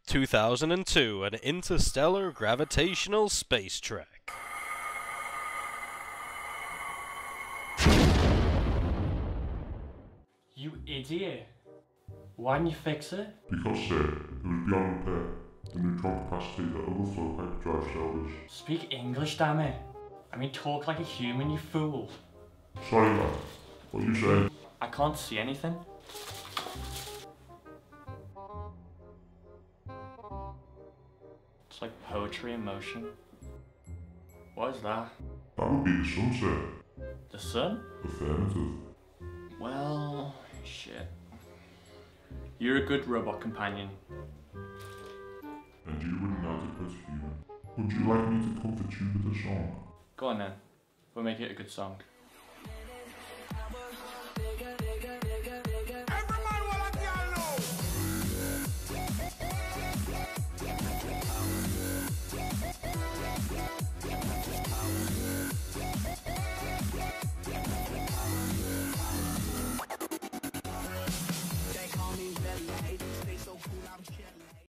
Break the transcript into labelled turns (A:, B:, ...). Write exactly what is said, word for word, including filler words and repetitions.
A: two thousand two, an interstellar gravitational space trek.
B: You idiot. Why didn't you fix it?
C: Because, sir, it was beyond repair. The neutron capacity that overflow hyperdrive salvage.
B: Speak English, damn it. I mean, talk like a human, you fool.
C: Sorry, lad. What you say?
B: I can't see anything. It's like poetry in motion. What is that?
C: That would be the sun, sir.
B: The sun?
C: Affirmative.
B: Well, shit. You're a good robot companion.
C: And you were inadequate human. Would you like me to comfort you with a song?
B: Go on then. We'll make it a good song.